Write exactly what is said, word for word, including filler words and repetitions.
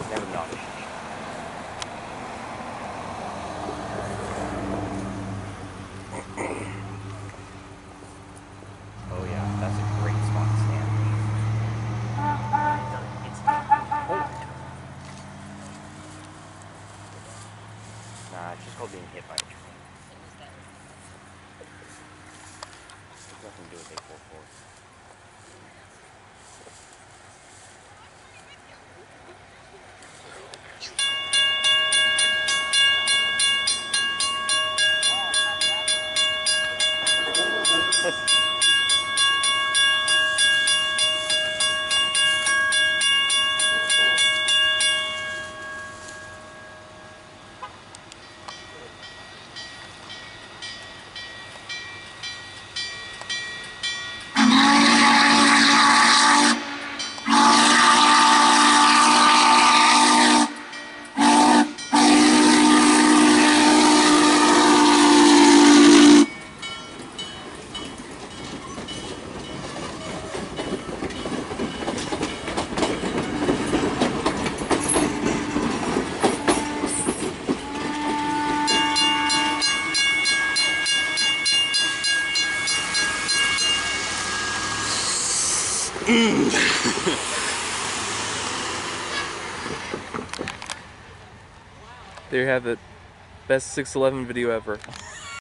Never not. Oh yeah, that's a great spot to stand. Oh. Nah, it's just called being hit by a train. There's nothing to do with A four fours. There you have it. Best six eleven video ever.